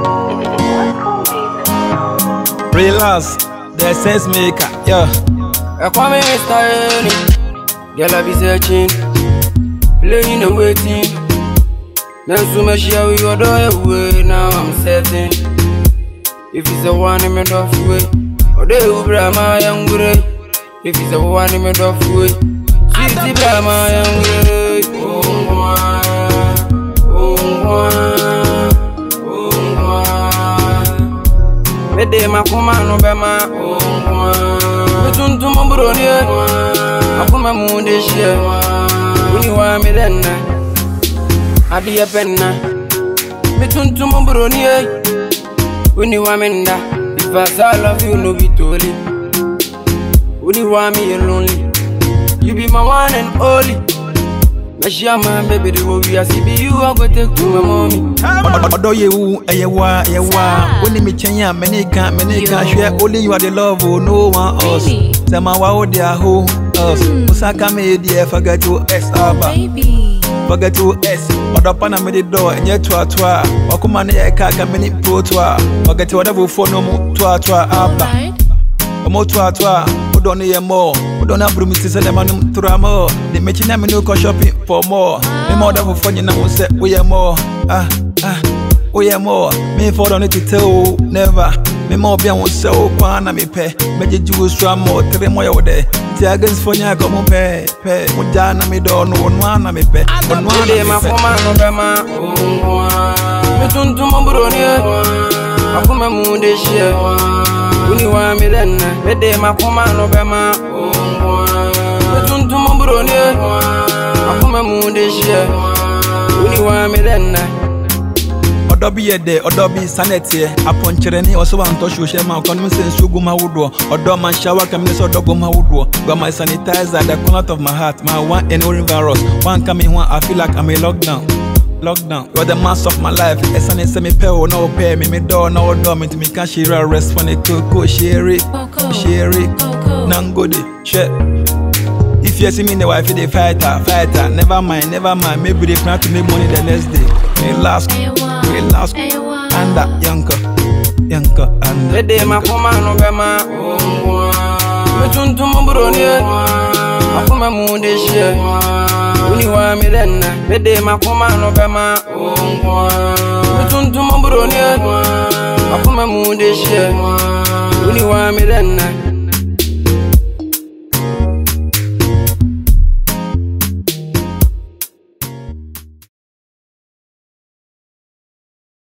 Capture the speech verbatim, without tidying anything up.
Relax, the sense maker, yeah. I come in style, girl I be searching, playing and waiting. Then so much share we go away. Now I'm certain. If it's a one in me off way, or they will bring my young way. If it's a one in me off way, sweetie bring my young way. Oh, oh, oh, oh. Me de ma kuma no be ma. Oh, me tuntu mo broni. Akuma mu de share. Uni wa me denna. Adi a penna. Me tuntu mo broni. Uni wa me nda. If I love you, no be totally. Uni wa me lonely. You be my one and only. My baby, the movie I see be you. I go take to my mommy. Odo you, eyewa, eyewa. When me chanya, many can't, many can't share. Only you are the love, oh, no one else. Sama wa dia ho us. Musaka me dear, forget to S Abba. Forget to S. Odo pana me the door and yet twa twa. Wakuma ne kaka many pro twa. Forget to whatever phone no twa twa Abba. Omo twa twa. Don't need more. We don't have room to sell them on more. They make you never know go shopping for more. Me more than for fun, you know, say we are more. Ah, ah, we are more. Me for don't need to tell, never. Me more be on so, Kwana me pay. Me the Jews from more, three more over there. Tiagans for ya come on pay, pay. Mujana me don't know one me pay. One one day, my woman, no bema. Me turn to my brother. I come a moon this year. Uni wa me denna, me de ma kuma no be ma. Me tuntu mo broni, akuma mu de share. Uni wa me denna. Odo bi ye de, odo bi sanete. Aponchere ni oso wa nto shoshe ma kon mi sen sugu ma wudo. Odo man shower kam ni so dogo ma wudo. Got my sanitizer at the corner of my heart. My one and only virus. One coming one, I feel like I'm in lockdown. Lockdown, you're the mass of my life. It's an semi pay no pay me, me door, no door, me to me can share rest when it cook, share it, share it, nangodi, share. If you see me, the wife, the fighter, fighter, never mind, never mind. Maybe they plan to make money the next day. Relax, relax, and that yanker, yanker, and the day my woman no bema. Me tuntu mo broni, akuma mu de share. Uni wa me denna, me de ma kuma no bema. Me tuntu mo broni, akuma mu de share. Uni wa me denna.